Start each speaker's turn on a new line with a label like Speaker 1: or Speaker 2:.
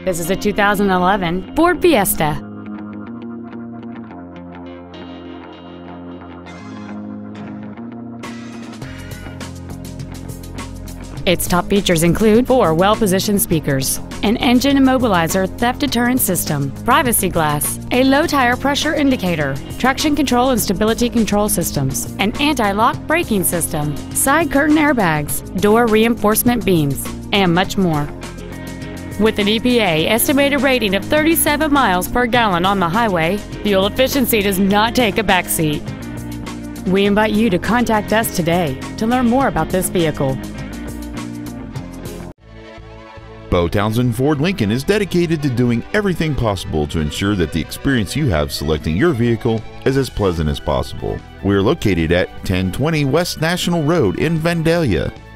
Speaker 1: This is a 2011 Ford Fiesta. Its top features include 4 well-positioned speakers, an engine immobilizer theft deterrent system, privacy glass, a low tire pressure indicator, traction control and stability control systems, an anti-lock braking system, side curtain airbags, door reinforcement beams, and much more. With an EPA estimated rating of 37 miles per gallon on the highway, fuel efficiency does not take a backseat. We invite you to contact us today to learn more about this vehicle.
Speaker 2: Beau Townsend Ford Lincoln is dedicated to doing everything possible to ensure that the experience you have selecting your vehicle is as pleasant as possible. We are located at 1020 West National Road in Vandalia.